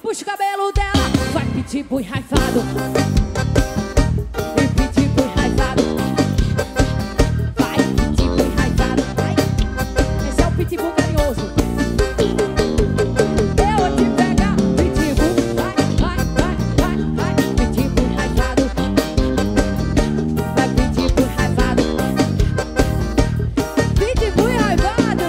puxa o cabelo dela. Vai pitbull enraivado. E pitbull enraivado. Vai pitbull enraivado. Vai. Esse é o pitbull carinhoso. Eu vou te pegar, pitbull. Vai, vai, vai, vai, vai. Pitbull enraivado. Vai pitbull enraivado. Pitbull enraivado.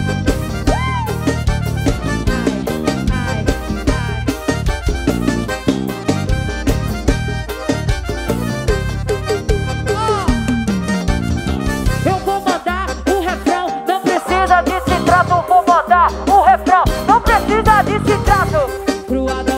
Eu vou mandar o refrão, não precisa de citrato. Vou mandar o refrão, não precisa de citrato. Pro Adão